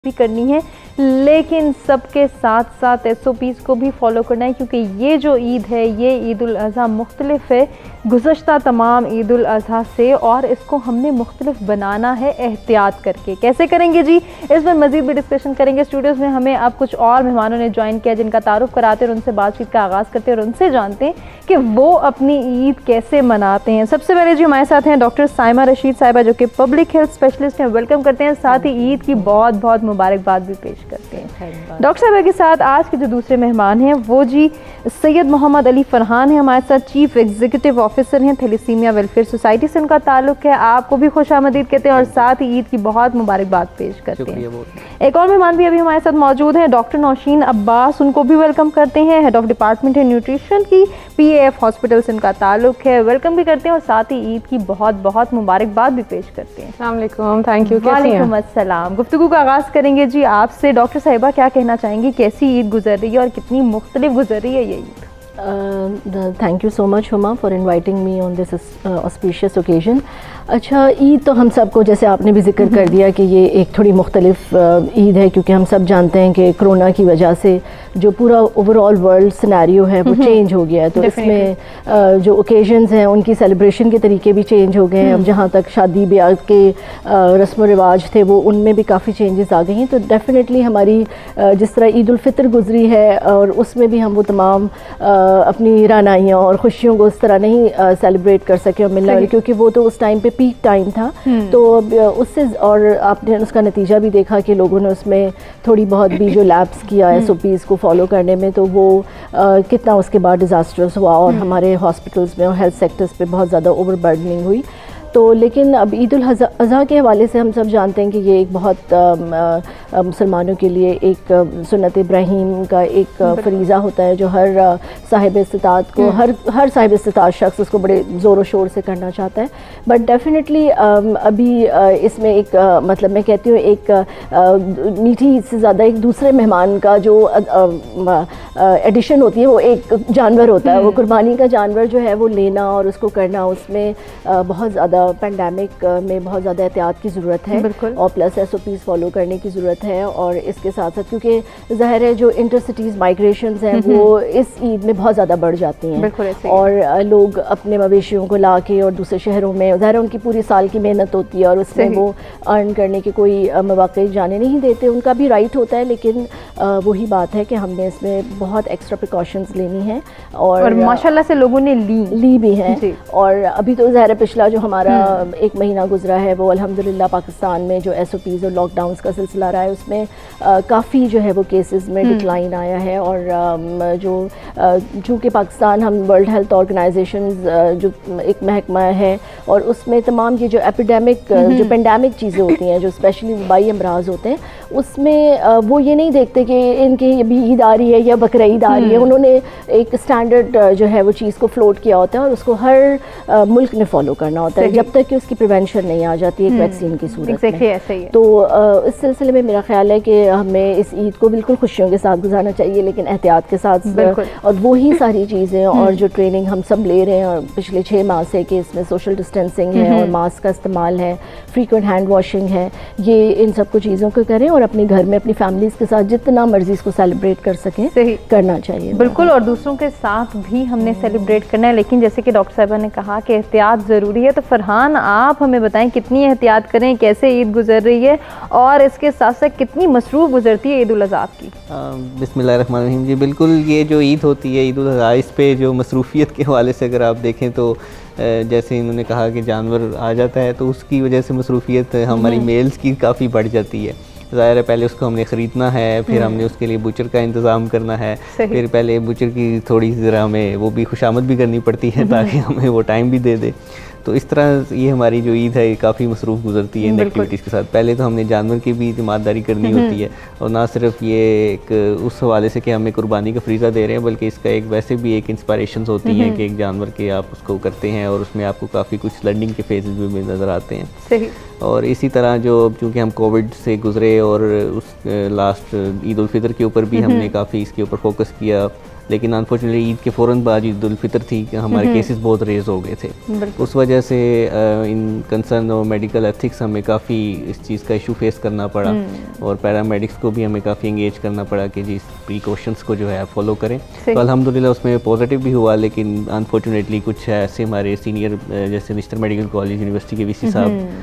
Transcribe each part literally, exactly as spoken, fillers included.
भी करनी है, लेकिन सबके साथ साथ एस ओ पीज़ को भी फॉलो करना है, क्योंकि ये जो ईद है ये ईद उल अज़हा मुख्तलिफ है गुज़श्ता तमाम ईद उल अज़हा से, और इसको हमने मुख्तलिफ बनाना है एहतियात करके। कैसे करेंगे जी, इस पर मज़ीद भी डिस्कशन करेंगे। स्टूडियोज़ में हमें अब कुछ और मेहमानों ने ज्वाइन किया जिनका तारुफ कराते हैं और उनसे बातचीत का आगाज़ करते हैं और उनसे जानते हैं कि वो अपनी ईद कैसे मनाते हैं। सबसे पहले जी हमारे साथ हैं डॉक्टर साइमा रशीद साहिबा, जो कि पब्लिक हेल्थ स्पेशलिस्ट हैं। वेलकम करते हैं, साथ ही ईद की बहुत बहुत मुबारकबाद भी पेश करते हैं। डॉक्टर साहिबा के साथ आज के जो दूसरे मेहमान हैं वो जी सैयद मोहम्मद अली फरहान हैं, हमारे साथ चीफ एग्जीक्यूटिव ऑफिसर हैं थैलेसीमिया वेलफेयर सोसाइटी से उनका ताल्लुक है। आपको भी खुश आमदीद कहते हैं और साथ ही ईद की बहुत मुबारकबाद पेश करते हैं। एक और मेहमान भी अभी हमारे साथ मौजूद हैं, डॉक्टर नौशीन अब्बास, उनको भी वेलकम करते हैं। हेड ऑफ डिपार्टमेंट है न्यूट्रिशन की, पी ए एफ हॉस्पिटल से उनका ताल्लुक है। वेलकम भी करते हैं और साथ ही ईद की बहुत बहुत मुबारकबाद भी पेश करते हैं। अस्सलाम वालेकुम, थैंक यू। वालेकुम अस्सलाम। गुफ्तगू का आगाज़ करेंगे जी आपसे। डॉक्टर साहिबा क्या कहना चाहेंगी, कैसी ईद गुजर रही है और कितनी मुख्तलिफ गुजर रही है ये Eid? Thank you so much Huma for inviting me on this auspicious occasion. अच्छा, ईद तो हम सबको, जैसे आपने भी जिक्र कर दिया कि ये एक थोड़ी मुख्तलिफ ईद है, क्योंकि हम सब जानते हैं कि कोरोना की वजह से जो पूरा ओवरऑल वर्ल्ड सिनेरियो है वो चेंज हो गया है। तो इसमें uh, जो ओकेजन्स हैं उनकी सेलिब्रेशन के तरीके भी चेंज हो गए हैं। अब जहाँ तक शादी ब्याह के uh, रस्म व रिवाज थे वो उनमें भी काफ़ी चेंजेस आ गई हैं। तो डेफिनेटली हमारी uh, जिस तरह ईद उल फितर गुजरी है और उसमें भी हम वो तमाम uh, अपनी रानाइयाँ और खुशियों को उस तरह नहीं सेलिब्रेट uh, कर सके और मिलना, क्योंकि वो तो उस टाइम पे पीक टाइम था। तो उससे और आपने उसका नतीजा भी देखा कि लोगों ने उसमें थोड़ी बहुत भी जो लैप्स किया एस ओ पीज़ को फॉलो करने में, तो वो uh, कितना उसके बाद डिज़ास्टर्स हुआ और हमारे हॉस्पिटल्स में और हेल्थ सेक्टर्स पे बहुत ज़्यादा ओवरबर्डनिंग हुई। तो लेकिन अब ईद उल अज़हा के हवाले से हम सब जानते हैं कि ये एक बहुत मुसलमानों के लिए एक सुन्नत इब्राहीम का एक फरीज़ा होता है जो हर साहिब इस्तिताअत को, हर हर साहिब इस्तिताअत शख्स उसको बड़े ज़ोर शोर से करना चाहता है। बट डेफिनेटली अभी इसमें एक मतलब मैं कहती हूँ एक मीठी से ज़्यादा एक दूसरे मेहमान का जो एडिशन होती है वो एक जानवर होता है। वो कुर्बानी का जानवर जो है वो लेना और उसको करना, उसमें बहुत ज़्यादा पेंडेमिक में बहुत ज़्यादा एहतियात की ज़रूरत है और plus S O Ps follow करने की ज़रूरत है। और इसके साथ साथ क्योंकि ज़ाहिर है जो इंटरसिटीज़ माइग्रेशंस हैं वो इस ईद में बहुत ज़्यादा बढ़ जाती हैं और लोग अपने मवेशियों को ला के और दूसरे शहरों में, ज़ाहिर है उनकी पूरी साल की मेहनत होती है और उसमें वो अर्न करने के कोई मौके जाने नहीं देते। उनका भी राइट होता है, लेकिन वही बात है कि हमने इसमें बहुत एक्स्ट्रा प्रिकॉशंस लेनी है और, और माशाल्लाह से लोगों ने ली ली भी हैं। और अभी तो ज़ाहिर पिछला जो हमारा एक महीना गुजरा है वो अल्हम्दुलिल्लाह पाकिस्तान में जो एस ओ पीज़ और लॉकडाउन का सिलसिला रहा है उसमें काफ़ी जो है वो केसेस में डिक्लाइन आया है। और आ, जो चूँकि पाकिस्तान हम वर्ल्ड हेल्थ ऑर्गेनाइजेशन जो एक महकमा है और उसमें तमाम ये जो एपिडेमिक जो पेंडेमिक चीज़ें होती हैं, जो स्पेशली वबाई अमराज होते हैं, उसमें आ, वो ये नहीं देखते कि इनकी अभी ईद आ रही है या बकरा ईद आ रही है। उन्होंने एक स्टैंडर्ड जो है वो चीज़ को फ्लोट किया होता है और उसको हर आ, मुल्क ने फॉलो करना होता है जब तक कि उसकी प्रिवेंशन नहीं आ जाती एक वैक्सीन की सूरत exactly में। ऐसे ही है। तो आ, इस सिलसिले में मेरा ख्याल है कि हमें इस ईद को बिल्कुल खुशियों के साथ गुजारना चाहिए, लेकिन एहतियात के साथ। और वही सारी चीज़ें और जो ट्रेनिंग हम सब ले रहे हैं और पिछले छः माह से कि इसमें सोशल डिस्टेंसिंग है और मास्क का इस्तेमाल है, फ्रीक्वेंट हैंड वॉशिंग है, ये इन सब कुछ चीज़ों को करें और अपने घर में अपनी फैमिलीज़ के साथ जितना मर्जी इसको सेलिब्रेट कर सकें सही करना चाहिए। बिल्कुल, और दूसरों के साथ भी हमने सेलिब्रेट करना है, लेकिन जैसे कि डॉक्टर साहिबा ने कहा कि एहतियात ज़रूरी है। तो फरहान, आप हमें बताएं कितनी एहतियात करें, कैसे ईद गुजर रही है और इसके साथ साथ कितनी मसरूफ़ गुजरती है ईद उल अज़हा की? बिस्मिल्लाहिर्रहमानिर्रहीम जी, बिल्कुल ये जो ईद होती है ईद उल अज़हा, इस पे जो मसरूफ़ियत के हवाले से अगर आप देखें तो जैसे इन्होंने कहा कि जानवर आ जाता है तो उसकी वजह से मसरूफ़ियत हमारी मेल्स की काफ़ी बढ़ जाती है। ज़ाहिर है पहले उसको हमने ख़रीदना है, फिर हमने उसके लिए बुचर का इंतज़ाम करना है, फिर पहले बुचर की थोड़ी ज़रा हमें वो भी खुशामद भी करनी पड़ती है ताकि हमें वो टाइम भी दे दे। तो इस तरह ये हमारी जो ईद है काफ़ी मसरूफ़ गुजरती है इन एक्टिविटीज़ के साथ। पहले तो हमने जानवर की भी ईमानदारी करनी होती है और ना सिर्फ ये एक उस हवाले से कि हमें कुर्बानी का फरीज़ा दे रहे हैं, बल्कि इसका एक वैसे भी एक इंस्पायरेशंस होती हैं कि एक जानवर के आप उसको करते हैं और उसमें आपको काफ़ी कुछ लर्निंग के फेजेस भी नज़र आते हैं। सही। और इसी तरह जो चूँकि हम कोविड से गुजरे और उस लास्ट ईद उल फितर के ऊपर भी हमने काफ़ी इसके ऊपर फोकस किया, लेकिन अनफॉर्चुनेटली ईद के फ़ौरन बाद ईद उल फितर थी कि हमारे केसेस बहुत रेज हो गए थे। उस वजह से इन कंसर्न और मेडिकल एथिक्स हमें काफ़ी इस चीज़ का इशू फेस करना पड़ा और पैरामेडिक्स को भी हमें काफ़ी इंगेज करना पड़ा कि जी प्रिकॉशंस को जो है फॉलो करें। तो अल्हम्दुलिल्लाह उसमें पॉजिटिव भी हुआ, लेकिन अनफॉर्चुनेटली कुछ ऐसे हमारे सीनियर जैसे निश्तर मेडिकल कॉलेज यूनिवर्सिटी के वीसी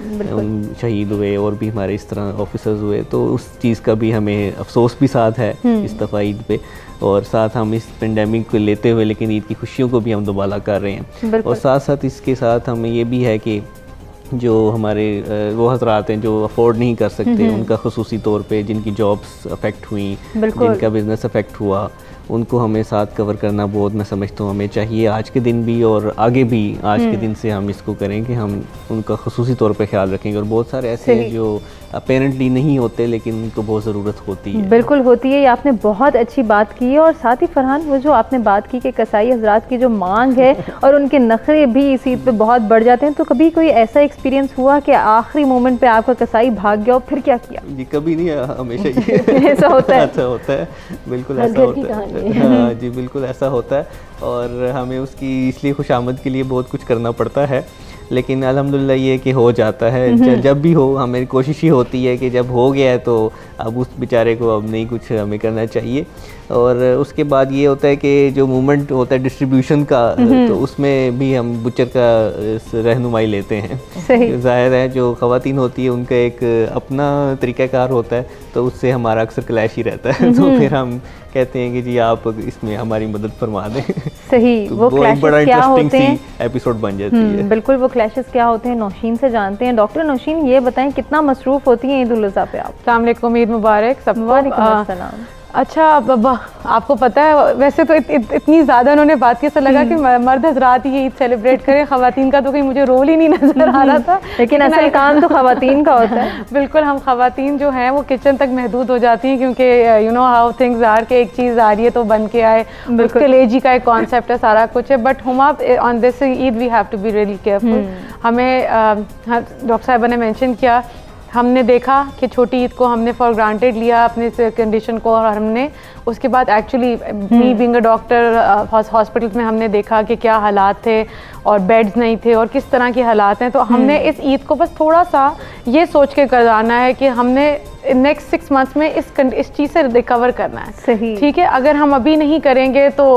साहब शहीद हुए और भी हमारे इस तरह ऑफिसर्स हुए, तो उस चीज़ का भी हमें अफसोस भी साथ है इस दफ़ा ईद पे, और साथ हम इस पेंडेमिक को लेते हुए लेकिन ईद की खुशियों को भी हम दोबारा कर रहे हैं। और साथ साथ इसके साथ हमें ये भी है कि जो हमारे वो हजरात हैं जो अफोर्ड नहीं कर सकते, उनका खुसूसी तौर पे जिनकी जॉब्स अफेक्ट हुई, जिनका बिज़नेस अफेक्ट हुआ, उनको हमें साथ कवर करना बहुत, मैं समझता हूँ हमें चाहिए आज के दिन भी और आगे भी आज के दिन से हम इसको करें कि हम उनका खुसूसी तौर पे ख्याल रखेंगे। और बहुत सारे ऐसे हैं जो अपेरेंटली नहीं होते लेकिन उनको बहुत ज़रूरत होती है। बिल्कुल होती है, ये आपने बहुत अच्छी बात की है। और साथ ही फरहान वो जो आपने बात की कि कसाई हजरात की जो मांग है और उनके नखरे भी इस ईद पे बहुत बढ़ जाते हैं, तो कभी कोई ऐसा एक्सपीरियंस हुआ कि आखिरी मोमेंट पे आपका कसाई भाग गया और फिर क्या किया? जी कभी नहीं, हमेशा ये ऐसा होता है। ऐसा होता है, बिल्कुल ऐसा होता है। हाँ जी बिल्कुल ऐसा होता है, और हमें उसकी इसलिए खुशामद के लिए बहुत कुछ करना पड़ता है, लेकिन अल्हम्दुलिल्लाह ये कि हो जाता है। जब भी हो हमें कोशिश ही होती है कि जब हो गया है तो अब उस बेचारे को अब नहीं कुछ हमें करना चाहिए। और उसके बाद ये होता है कि जो मूवमेंट होता है डिस्ट्रीब्यूशन का, तो उसमें भी हम बुचर का रहनुमाई लेते हैं। ज़ाहिर है जो ख़वातीन होती है उनका एक अपना तरीक़ाकार होता है, तो उससे हमारा अक्सर क्लैश ही रहता है। तो फिर हम कहते हैं कि जी आप इसमें हमारी मदद फरमा दें। सही, तो वो क्लैशेस क्या होते हैं, एपिसोड बन जाती है। बिल्कुल वो क्लैशेस क्या होते हैं नौशीन से जानते हैं। डॉक्टर नौशीन ये बताएं कितना मसरूफ़ होती हैं ईद उल अज़हा पे आप? अस्सलाम वालेकुम, ईद मुबारक सबको। वालेकुम अस्सलाम। अच्छा अब आपको पता है वैसे तो इत, इत, इतनी ज़्यादा उन्होंने बात की, ऐसा लगा कि मर्द हजरात ही ईद सेलिब्रेट करें, ख़वातीन का तो कहीं मुझे रोल ही नहीं नज़र आ रहा था। लेकिन असल काम तो ख़वातीन का होता है। बिल्कुल, हम ख़वातीन जो हैं वो किचन तक महदूद हो जाती हैं, क्योंकि you know how things are के एक चीज़ आ रही है तो बन के आए, कलेजी का एक कॉन्सेप्ट है, सारा कुछ है। But Huma on this Eid we have to be really careful. हमें डॉक्टर साहिबा ने मेंशन किया, हमने देखा कि छोटी ईद को हमने फॉर ग्रांटेड लिया अपने कंडीशन को, और हमने उसके बाद actually me being a doctor hospital में हमने देखा कि क्या हालात थे और बेड्स नहीं थे और किस तरह के हालात हैं। तो हमने इस ईद को बस थोड़ा सा ये सोच के कराना है कि हमने नेक्स्ट सिक्स मंथ्स में इस इस चीज़ से रिकवर करना है। सही, ठीक है, अगर हम अभी नहीं करेंगे तो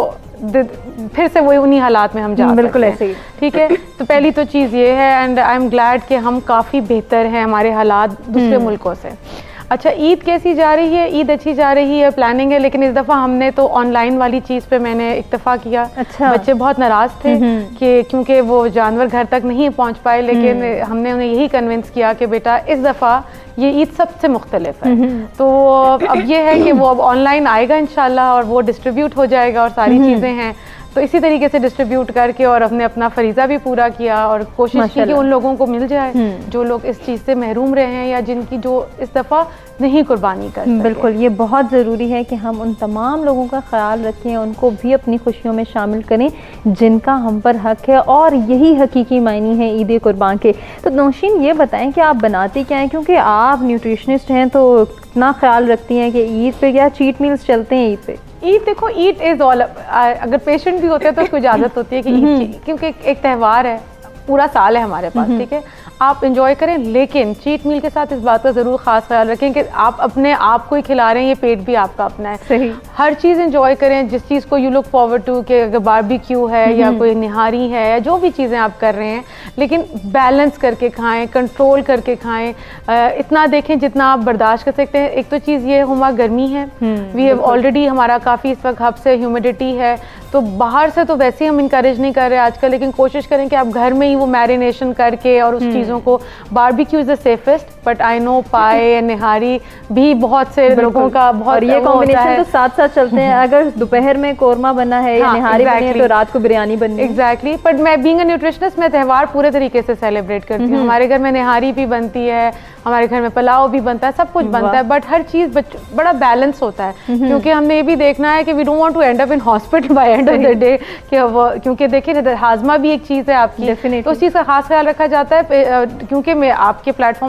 फिर से वही उन्हीं हालात में हम जा बिल्कुल ऐसे ही। ठीक है, तो पहली तो चीज़ ये है, एंड आई एम ग्लैड कि हम काफ़ी बेहतर हैं हमारे हालात दूसरे मुल्कों से। अच्छा, ईद कैसी जा रही है? ईद अच्छी जा रही है, प्लानिंग है, लेकिन इस दफ़ा हमने तो ऑनलाइन वाली चीज़ पे मैंने इत्तेफाक किया। अच्छा। बच्चे बहुत नाराज़ थे कि क्योंकि वो जानवर घर तक नहीं पहुंच पाए, लेकिन हमने उन्हें यही कन्विंस किया कि बेटा इस दफ़ा ये ईद सबसे मुख्तलिफ है। तो अब ये है कि वो अब ऑनलाइन आएगा इंशाल्लाह और वो डिस्ट्रीब्यूट हो जाएगा और सारी चीज़ें हैं, तो इसी तरीके से डिस्ट्रीब्यूट करके और अपने अपना फरीज़ा भी पूरा किया और कोशिश की कि उन लोगों को मिल जाए जो लोग इस चीज़ से महरूम रहे हैं या जिनकी जो इस दफ़ा नहीं कुर्बानी कर सके। बिल्कुल, ये बहुत ज़रूरी है कि हम उन तमाम लोगों का ख्याल रखें, उनको भी अपनी खुशियों में शामिल करें जिनका हम पर हक है, और यही हकीकी मायने हैं ईद कुर्बान के। तो नौशीन ये बताएं कि आप बनाती क्या हैं, क्योंकि आप न्यूट्रिशनिस्ट हैं तो इतना ख्याल रखती हैं कि ईद पे क्या चीट मील्स चलते हैं? ईद पे ईद देखो, ईद इज़ ऑल, अगर पेशेंट भी होते हैं तो उसको इजाज़त होती है कि ईद, क्योंकि एक त्यौहार है, पूरा साल है हमारे पास, ठीक है, आप इंजॉय करें, लेकिन चीट मील के साथ इस बात का ज़रूर ख़ास ख्याल रखें कि आप अपने आप को ही खिला रहे हैं, ये पेट भी आपका अपना है। सही, हर चीज़ इंजॉय करें, जिस चीज़ को यू लुक फॉरवर्ड टू, कि अगर बारबेक्यू है या कोई निहारी है या जो भी चीज़ें आप कर रहे हैं, लेकिन बैलेंस करके खाएं, कंट्रोल करके खाएं, इतना देखें जितना आप बर्दाश्त कर सकते हैं। एक तो चीज़ ये हुआ गर्मी है, वी हैव ऑलरेडी, हमारा काफ़ी इस वक्त हब से ह्यूमिडिटी है, तो बाहर से तो वैसे ही हम इंकरेज नहीं कर रहे आजकल, लेकिन कोशिश करें कि आप घर में ही वो मैरिनेशन करके और उस चीज़ों को, barbecue is the safest, but I know paye nihari भी बहुत से लोगों का बहुत, और ये कॉम्बिनेशन तो साथ साथ चलते हैं। अगर दोपहर में कोरमा बना है या निहारी बनी है तो रात को बिरयानी बननी है। एग्जैक्टली, बट मैं बीइंग अ न्यूट्रिशनिस्ट मैं त्यौहार पूरे तरीके से सेलिब्रेट करती हूँ। हमारे घर में निहारी भी बनती है, हमारे घर में पुलाव भी बनता है, सब कुछ बनता है, बट हर चीज़ बड़ा बैलेंस होता है, क्योंकि हमने ये भी देखना है कि we don't want to end up in hospital by end of the day, क्योंकि देखिए हाजमा भी एक चीज़ है आपकी, तो उस चीज़ का खास ख्याल रखा जाता है, क्योंकि मैं आपके प्लेटफॉर्म सब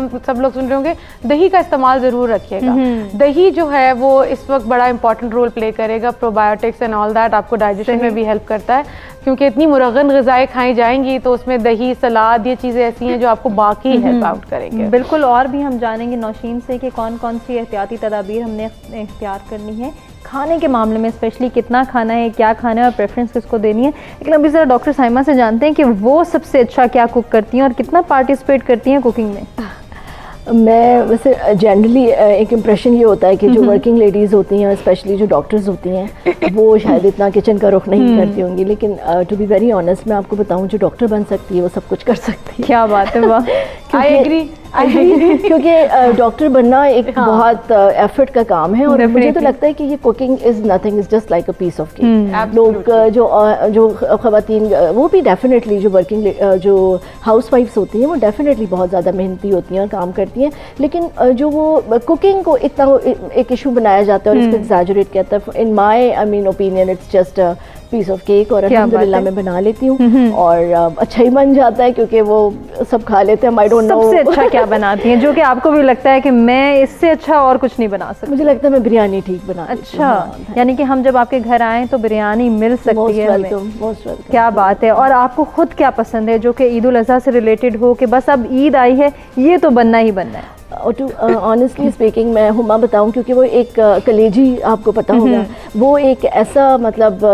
लोग सुन रहे होंगे, दही का इस्तेमाल ज़रूर रखिएगा। दही जो है वो इस वक्त बड़ा इंपॉर्टेंट रोल प्ले करेगा, प्रोबायोटिक्स एंड ऑल दैट, आपको डाइजेशन में भी हेल्प करता है, क्योंकि इतनी मुरगन ग़िज़ाएँ खाई जाएंगी तो उसमें दही, सलाद, ये चीज़ें ऐसी हैं जो आपको बाकी हेल्प आउट करेंगे। बिल्कुल, और भी हम जानेंगे नौशीन से कि कौन कौन सी एहतियाती तदाबीर हमने इख्तियार करनी है खाने के मामले में, स्पेशली कितना खाना है, क्या खाना है और प्रेफरेंस किसको देनी है। लेकिन अभी ज़रा डॉक्टर साइमा से जानते हैं कि वो सबसे अच्छा क्या कुक करती हैं और कितना पार्टिसिपेट करती हैं कुकिंग में। मैं वैसे जनरली एक इम्प्रेशन ये होता है कि जो वर्किंग लेडीज़ होती हैं, स्पेशली जो डॉक्टर्स होती हैं, वो शायद इतना किचन का रुख नहीं करती होंगी, लेकिन टू बी वेरी ऑनेस्ट मैं आपको बताऊं, जो डॉक्टर बन सकती है वो सब कुछ कर सकती है। क्या बात है, वाह, आई एग्री क्योंकि डॉक्टर बनना एक हाँ. बहुत एफर्ट का काम है, और मुझे तो लगता है कि ये cooking is nothing, is just like a piece of cake. लोग जो जो ख़वातीन, वो भी डेफिनेटली जो वर्किंग जो हाउस वाइफ्स होती हैं वो डेफिनेटली बहुत ज़्यादा मेहनती होती हैं और काम करती हैं, लेकिन जो वो कुकिंग को इतना एक इशू बनाया जाता है और इसको एग्जैजरेट किया जाता है, in my I mean opinion it's just piece of cake, और अल्हम्दुलिल्लाह मैं बना लेती हूँ और अच्छा ही बन जाता है क्योंकि वो सब खा लेते हैं। आई डोंट नो सबसे अच्छा क्या बनाती हैं जो कि आपको भी लगता है कि मैं इससे अच्छा और कुछ नहीं बना सकती? मुझे लगता है मैं बिरयानी ठीक बना। अच्छा, हाँ, यानी कि हम जब आपके घर आएँ तो बिरयानी मिल सकती है हमें। Most welcome. क्या बात है। और आपको खुद क्या पसंद है जो कि ईद उल अज़हा से रिलेटेड हो कि बस अब ईद आई है ये तो बनना ही बनना है? और टू ऑनेस्टली स्पीकिंग मैं हुमा बताऊं, क्योंकि वो एक uh, कलेजी आपको पता होगा, वो एक ऐसा मतलब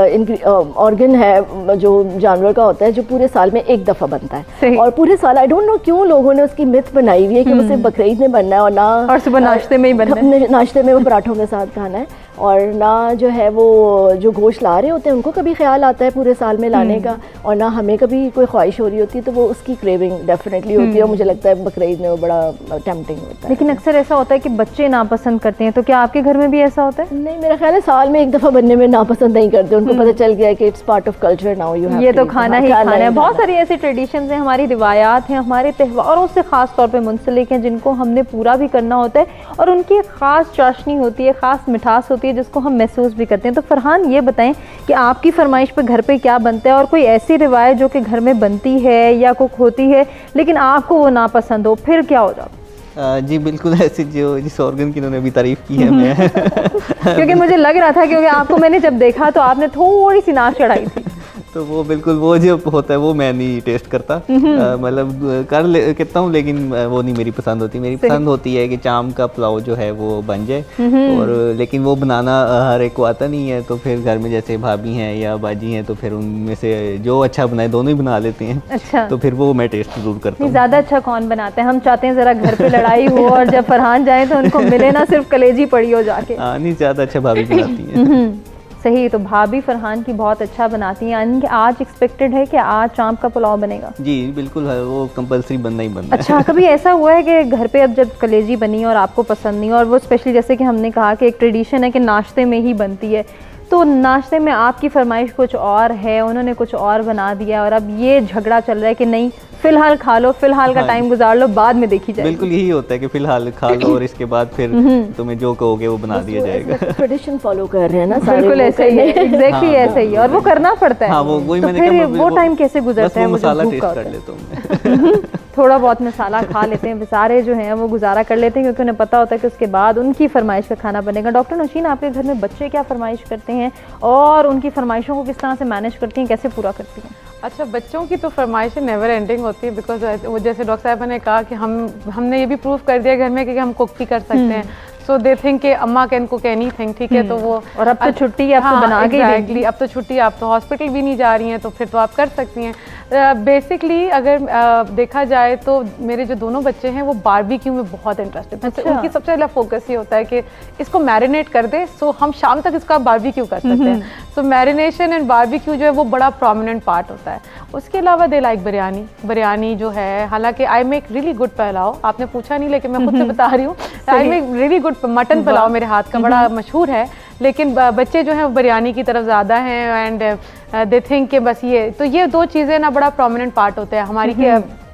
ऑर्गन uh, है जो जानवर का होता है जो पूरे साल में एक दफ़ा बनता है, और पूरे साल आई डोंट नो क्यों लोगों ने उसकी मिथ बनाई हुई है कि वो सिर्फ बकरीद में बनना है और ना और सुबह नाश्ते में ही बनना है, नाश्ते में वो पराठों के साथ खाना है, और ना जो है वो जो गोश्त ला रहे होते हैं उनको कभी ख्याल आता है पूरे साल में लाने का, और ना हमें कभी कोई ख्वाहिश हो रही होती है, तो वो उसकी क्रेविंग डेफिनेटली होती है, और मुझे लगता है बकरीद में वो बड़ा टेम्पटिंग होता है। लेकिन अक्सर ऐसा होता है कि बच्चे नापसंद करते हैं, तो क्या आपके घर में भी ऐसा होता है? नहीं, मेरा ख्याल है साल में एक दफ़ा बनने में नापसंद नहीं करते, उनको पता चल गया है कि it's part of culture now, you have ये तो खाना ही खाना है। बहुत सारी ऐसी ट्रेडिशंस हैं, हमारी रिवायात हैं, हमारे त्योहारों से ख़ास तौर पे मुंसलिक हैं, जिनको हमने पूरा भी करना होता है, और उनकी एक ख़ास चाशनी होती है, ख़ास मिठास होती है जिसको हम महसूस भी करते हैं। तो फरहान ये बताएं कि आपकी फरमाइश पे घर पे क्या बनता है, और कोई ऐसी रिवायत जो कि घर में बनती है या कुक होती है लेकिन आपको वो नापसंद हो, फिर क्या हो जाता? जी बिल्कुल ऐसी जो जिस ऑर्गन की उन्होंने अभी तारीफ़ की है मैं क्योंकि मुझे लग रहा था, क्योंकि आपको मैंने जब देखा तो आपने थोड़ी सी नाक चढ़ाई थी। तो वो बिल्कुल वो जो होता है वो मैं नहीं टेस्ट करता, मतलब कर ले करता हूँ, लेकिन वो नहीं मेरी पसंद होती। मेरी पसंद होती है कि चाम का पुलाव जो है वो बन जाए, और लेकिन वो बनाना हर एक को आता नहीं है, तो फिर घर में जैसे भाभी हैं या बाजी हैं तो फिर उनमें से जो अच्छा बनाए दोनों ही बना लेते हैं। अच्छा, तो फिर वो मैं टेस्ट जरूर करता हूँ। ज़्यादा अच्छा कौन बनाता है? हम चाहते हैं ज़रा घर पे लड़ाई हो और जब फरहान जाए तो उनको मिले ना सिर्फ कलेजी पड़ी हो जाके। हाँ, नहीं ज़्यादा अच्छा भाभी बनाती हैं। सही, तो भाभी फरहान की बहुत अच्छा बनाती हैं, यानी कि आज एक्सपेक्टेड है कि आज चाँप का पुलाव बनेगा? जी बिल्कुल है, वो कंपलसरी बनना ही बनना है। अच्छा, कभी ऐसा हुआ है कि घर पे अब जब कलेजी बनी और आपको पसंद नहीं, और वो स्पेशली जैसे कि हमने कहा कि एक ट्रेडिशन है कि नाश्ते में ही बनती है, तो नाश्ते में आपकी फरमाइश कुछ और है, उन्होंने कुछ और बना दिया, और अब ये झगड़ा चल रहा है कि नहीं फिलहाल खा लो, फिलहाल का टाइम गुजार लो, बाद में देखी जाएगी? बिल्कुल यही होता है कि फिलहाल खा लो और इसके बाद फिर तुम्हें जो कहोगे वो बना दिया जाएगा। ट्रेडिशन फॉलो कर रहे हैं ना सारे, बिल्कुल ऐसे ही है, एग्जैक्टली ऐसे ही, और वो करना पड़ता है। हाँ, वो वही मैंने कहा, वो टाइम कैसे गुजरता है? मसाला टेस्ट कर लेता हूँ थोड़ा बहुत मसाला खा लेते हैं, बेचारे जो हैं वो गुजारा कर लेते हैं, क्योंकि उन्हें पता होता है कि उसके बाद उनकी फरमाइश का खाना बनेगा। डॉक्टर नौशीन, आपके घर में बच्चे क्या फरमाइश करते हैं और उनकी फरमाइशों को किस तरह से मैनेज करती हैं, कैसे पूरा करती हैं? अच्छा, बच्चों की तो फरमाइशें नेवर एंडिंग होती है, बिकॉज वो जैसे डॉक्टर साहब ने कहा कि हम हमने ये भी प्रूव कर दिया घर में कि हम कुक भी कर सकते हैं, सो दे थिंक कि अम्मा कैन कुक एनीथिंग, ठीक है, तो वो और अब तो छुट्टी है, अब तो बना के एग्जैक्टली, अब तो छुट्टी, आप तो हॉस्पिटल भी नहीं जा रही हैं, तो फिर तो आप कर सकती हैं। बेसिकली uh, अगर uh, देखा जाए तो मेरे जो दोनों बच्चे हैं वो बारबेक्यू में बहुत इंटरेस्टेड हैं। अच्छा। उनकी सबसे पहला फोकस ये होता है कि इसको मैरिनेट कर दे, सो हम शाम तक इसका बारबेक्यू कर सकते हैं। सो मैरिनेशन एंड बारबेक्यू जो है वो बड़ा प्रोमिनेंट पार्ट होता है। उसके अलावा दे लाइक बिरयानी, बिरयानी जो है, हालांकि I make really good pulao, आपने पूछा नहीं लेकिन मैं खुद से बता रही हूँ, I make really good mutton pulao, मेरे हाथ का बड़ा मशहूर है, लेकिन बच्चे जो हैं वो बिरयानी की तरफ ज़्यादा हैं, एंड दे थिंक कि बस ये तो ये दो चीज़ें ना बड़ा प्रोमिनेंट पार्ट होता है हमारी कि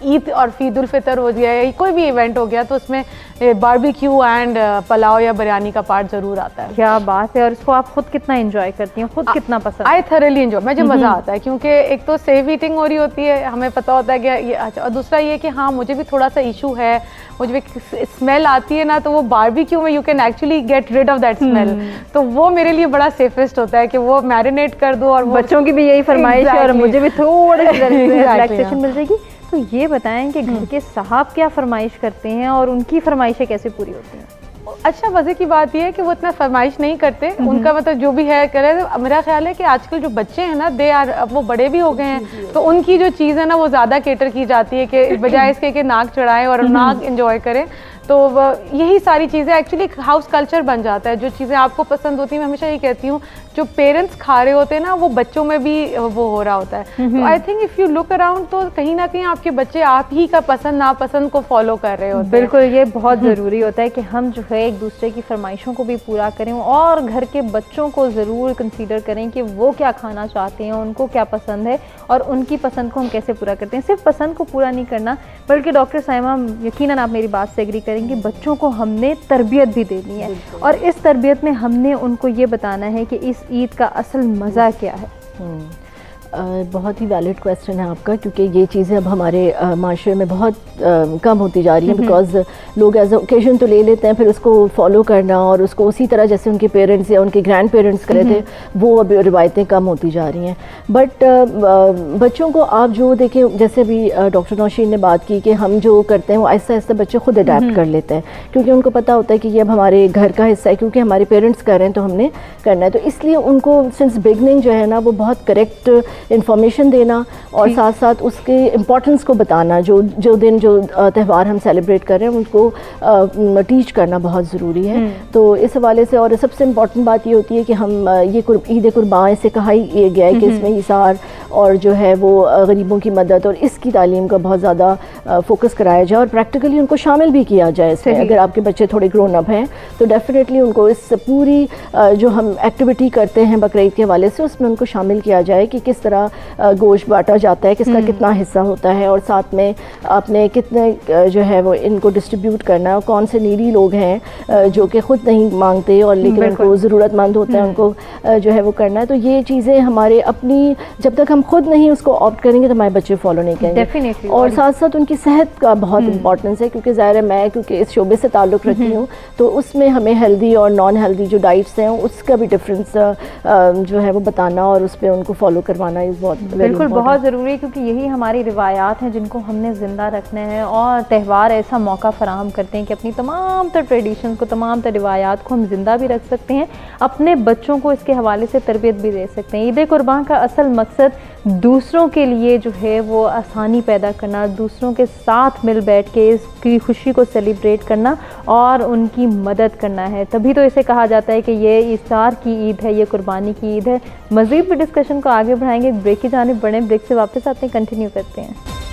ईद और ईद उल फितर हो गया या कोई भी इवेंट हो गया तो उसमें बारबेक्यू एंड पुलाव या बिरयानी का पार्ट ज़रूर आता है। क्या बात है। और इसको आप खुद कितना एंजॉय करती हैं, खुद कितना पसंद? आई थरली एंजॉय, मुझे मज़ा आता है क्योंकि एक तो सेफ ईटिंग हो रही होती है, हमें पता होता है कि ये अच्छा, और दूसरा ये कि हाँ मुझे भी थोड़ा सा इशू है, मुझे स्मेल आती है ना, तो वो बारबेक्यू में you can actually get rid of that smell, तो वो मेरे लिए बड़ा सेफेस्ट होता है कि वो मैरिनेट कर दो। और बच्चों की भी यही फरमाइश है और मुझे भी थोड़ी रिलैक्सेशन मिल जाएगी। तो ये बताएं कि घर के साहब क्या फरमाइश करते हैं और उनकी फरमाइशें कैसे पूरी होती हैं? अच्छा, मज़े की बात यह है कि वो इतना फरमाइश नहीं करते, उनका मतलब जो भी है करे। तो मेरा ख्याल है कि आजकल जो बच्चे हैं ना, दे आर, अब वो बड़े भी हो गए हैं, तो उनकी जो चीज़ है ना वो ज़्यादा केटर की जाती है कि बजाय इसके कि नाक चढ़ाएं और नाक एंजॉय करें। तो यही सारी चीज़ें एक्चुअली हाउस कल्चर बन जाता है। जो चीज़ें आपको पसंद होती हैं, मैं हमेशा ये कहती हूँ, जो पेरेंट्स खा रहे होते हैं ना वो बच्चों में भी वो हो रहा होता है। तो I think if you look around तो कहीं ना कहीं आपके बच्चे आप ही का पसंद नापसंद को फॉलो कर रहे होते हैं। बिल्कुल, ये बहुत ज़रूरी होता है कि हम जो है एक दूसरे की फरमाइशों को भी पूरा करें और घर के बच्चों को ज़रूर कंसीडर करें कि वो क्या खाना चाहते हैं, उनको क्या पसंद है और उनकी पसंद को हम कैसे पूरा करते हैं। सिर्फ पसंद को पूरा नहीं करना, बल्कि डॉक्टर साइमा यकीनन आप मेरी बात से एग्री करेंगे, बच्चों को हमने तरबियत भी देनी है और इस तरबियत में हमने उनको ये बताना है कि इस ईद का असल मज़ा क्या है। Uh, बहुत ही वैलिड क्वेश्चन है आपका, क्योंकि ये चीज़ें अब हमारे uh, माशरे में बहुत uh, कम होती जा रही हैं, बिकॉज लोग एज ओकेजन तो ले लेते हैं, फिर उसको फॉलो करना और उसको उसी तरह जैसे उनके पेरेंट्स या उनके ग्रैंड पेरेंट्स करे थे वो अब रिवायतें कम होती जा रही हैं। बट uh, बच्चों को आप जो देखें, जैसे अभी डॉक्टर नौशीन ने बात की कि हम जो करते हैं वो आहिस्ता आहिस्ता बच्चे खुद अडेप्ट कर लेते हैं, क्योंकि उनको पता होता है कि ये अब हमारे घर का हिस्सा है, क्योंकि हमारे पेरेंट्स कर रहे हैं तो हमने करना है। तो इसलिए उनको सिंस बिगनिंग जो है ना वो बहुत करेक्ट इंफॉर्मेशन देना और साथ साथ उसके इम्पोर्टेंस को बताना, जो जो दिन जो त्यौहार हम सेलिब्रेट कर रहे हैं उनको टीच करना बहुत ज़रूरी है। तो इस हवाले से और सबसे इम्पॉर्टेंट बात ये होती है कि हम ये ईद कुर्बान से कहा ही गया है कि इसमें इसार और जो है वो गरीबों की मदद और इसकी तालीम का बहुत ज़्यादा फोकस कराया जाए और प्रैक्टिकली उनको शामिल भी किया जाए इसमें। अगर आपके बच्चे थोड़े ग्रोन अप हैं तो डेफिनेटली उनको इस पूरी जो हम एक्टिविटी करते हैं बकरीद के हवाले से उसमें उनको शामिल किया जाए कि किस तरह गोश्त बांटा जाता है, किसका कितना हिस्सा होता है और साथ में आपने कितने जो है वो इनको डिस्ट्रीब्यूट करना है और कौन से नीडी लोग हैं जो कि ख़ुद नहीं मांगते और लेकिन उनको ज़रूरतमंद होता है उनको जो है वो करना है। तो ये चीज़ें हमारे अपनी, जब तक हम खुद नहीं उसको ऑप्ट करेंगे तो हमारे बच्चे फॉलो नहीं करेंगे। और साथ साथ उनकी सेहत का बहुत इंपॉर्टेंस है, क्योंकि ज़ाहिर है मैं क्योंकि इस शोबे से ताल्लुक़ रखती हूँ तो उसमें हमें हेल्दी और नॉन हेल्दी जो डाइट्स हैं उसका भी डिफरेंस जो है वो बताना और उस पर उनको फॉलो करवाना इस बहुत बिल्कुल बहुत ज़रूरी है, क्योंकि यही हमारी रिवायात हैं जिनको हमने ज़िंदा रखना है। और त्यौहार ऐसा मौका फराहम करते हैं कि अपनी तमाम तर ट्रेडिशन को, तमाम तर रिवायात को हम ज़िंदा भी रख सकते हैं, अपने बच्चों को इसके हवाले से तरबियत भी दे सकते हैं। ईद कुर्बान का असल मकसद दूसरों के लिए जो है वो आसानी पैदा करना, दूसरों के साथ मिल बैठ के इसकी खुशी को सेलिब्रेट करना और उनकी मदद करना है। तभी तो इसे कहा जाता है कि ये इफ्तार की ईद है, ये कुर्बानी की ईद है। मज़ीद भी डिस्कशन को आगे बढ़ाएंगे, ब्रेक की जानिब बढ़ें, ब्रेक से वापस आते हैं, कंटिन्यू करते हैं।